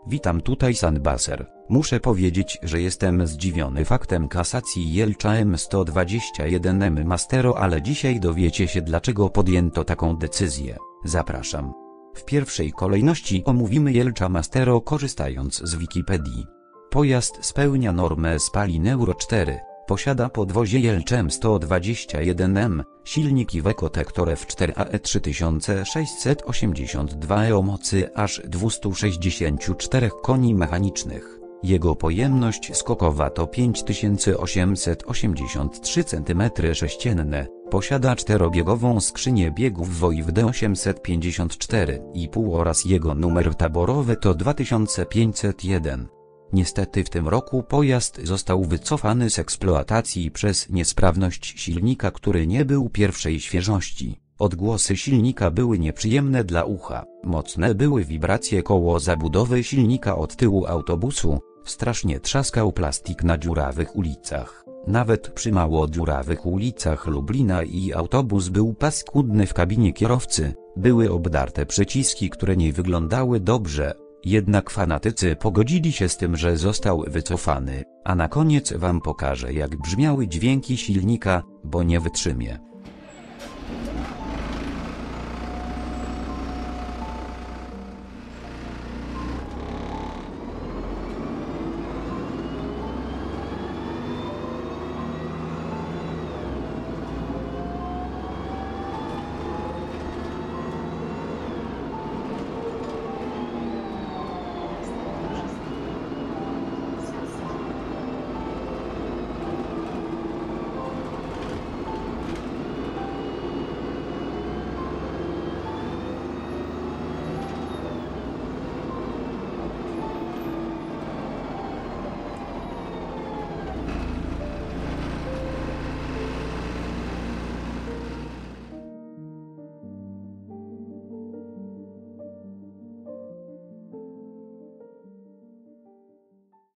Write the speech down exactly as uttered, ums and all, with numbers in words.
Witam tutaj Sandbaser. Muszę powiedzieć, że jestem zdziwiony faktem kasacji Jelcza M sto dwadzieścia jeden M Mastero, ale dzisiaj dowiecie się, dlaczego podjęto taką decyzję. Zapraszam. W pierwszej kolejności omówimy Jelcza Mastero korzystając z Wikipedii. Pojazd spełnia normę spalin Euro cztery. Posiada podwozie Jelcz M sto dwadzieścia jeden M, silnik Iveco Tektor F cztery A E trzy tysiące sześćset osiemdziesiąt dwa E o mocy aż dwieście sześćdziesiąt cztery koni mechanicznych. Jego pojemność skokowa to pięć tysięcy osiemset osiemdziesiąt trzy centymetry sześcienne. Posiada czterobiegową skrzynię biegów W O I W D osiemset pięćdziesiąt cztery i pół oraz jego numer taborowy to dwa tysiące pięćset jeden. Niestety w tym roku pojazd został wycofany z eksploatacji przez niesprawność silnika, który nie był pierwszej świeżości. Odgłosy silnika były nieprzyjemne dla ucha, mocne były wibracje koło zabudowy silnika od tyłu autobusu, strasznie trzaskał plastik na dziurawych ulicach. Nawet przy mało dziurawych ulicach Lublina i autobus był paskudny w kabinie kierowcy, były obdarte przyciski, które nie wyglądały dobrze. Jednak fanatycy pogodzili się z tym, że został wycofany, a na koniec wam pokażę, jak brzmiały dźwięki silnika, bo nie wytrzymie.